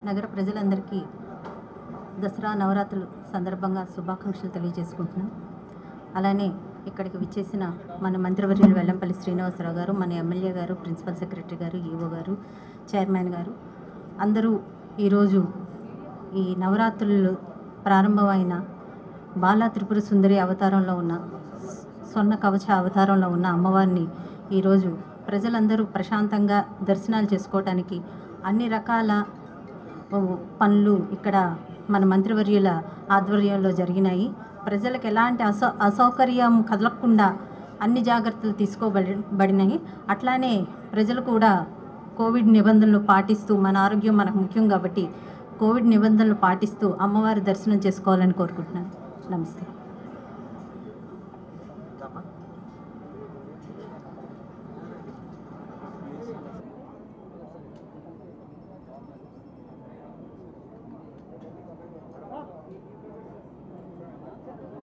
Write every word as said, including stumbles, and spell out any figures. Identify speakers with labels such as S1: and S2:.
S1: నగర ప్రజలందరికీ దసరా నవరాత్రుల సందర్భంగా శుభాకాంక్షలు తెలియజేసుకుంటున్నాను. అలానే ఇక్కడికి విచ్చేసిన మన మంత్రివర్యులు వెల్లంపల్లి శ్రీనివాసరావు గారు, మన ఎమ్మెల్యే గారు, ప్రిన్సిపల్ సెక్రటరీ గారు, ఈవో గారు, చైర్మన్ గారు అందరూ ఈరోజు ఈ నవరాత్రులు ప్రారంభమైన బాలా త్రిపుర సుందరి అవతారంలో ఉన్న స్వర్ణ కవచ అవతారంలో ఉన్న అమ్మవారిని ఈరోజు ప్రజలందరూ ప్రశాంతంగా దర్శనాలు చేసుకోవటానికి అన్ని రకాల పనులు ఇక్కడ మన మంత్రివర్యుల ఆధ్వర్యంలో జరిగినాయి. ప్రజలకు ఎలాంటి అసౌ అసౌకర్యం కదలకుండా అన్ని జాగ్రత్తలు తీసుకోబడినాయి. అట్లానే ప్రజలు కూడా కోవిడ్ నిబంధనలు పాటిస్తూ, మన ఆరోగ్యం మనకు ముఖ్యం కాబట్టి కోవిడ్ నిబంధనలు పాటిస్తూ అమ్మవారి దర్శనం చేసుకోవాలని కోరుకుంటున్నాను. నమస్తే.